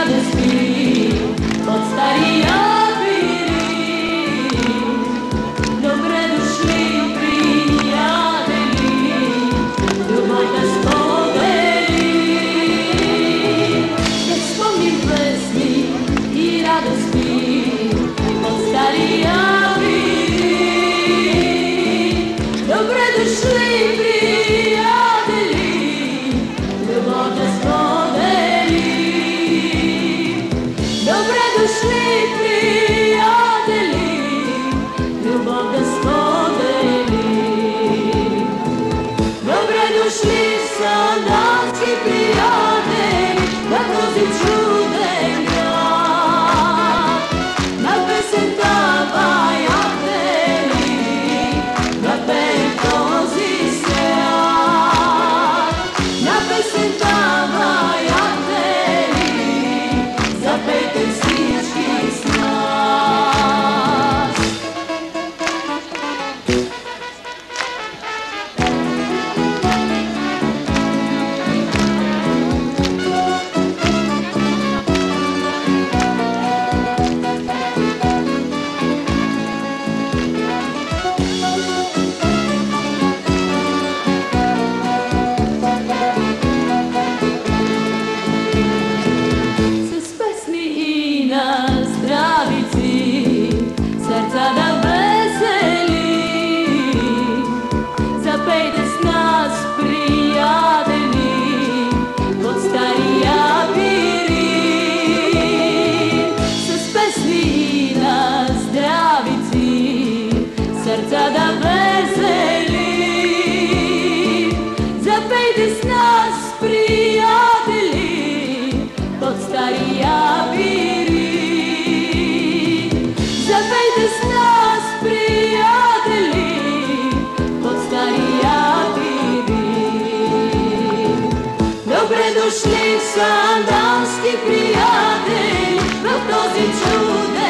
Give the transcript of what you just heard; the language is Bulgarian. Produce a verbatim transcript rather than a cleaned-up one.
радости от стария пирин. Добре дошли, приятели, любов да сподели. Да спомним песни и радости от стария пирин. Добре дошли, приятели, любов да сподели. Добре дошли, приятели, любов да сподели. Добре дошли, сандански приятели, на този чуден град. На песента баятели, на пеем този свят. На песента баятели, запейте всички с нас. С песни и на здравици сърца да весели. Запейте с нас, приятели, от стария пирин. С песни и на здравици сърца да весели. Запейте с нас, приятели, под стария пирин. Запейте с нас, приятели, под стария пирин. Добре дошли, сандански приятели, в този чуден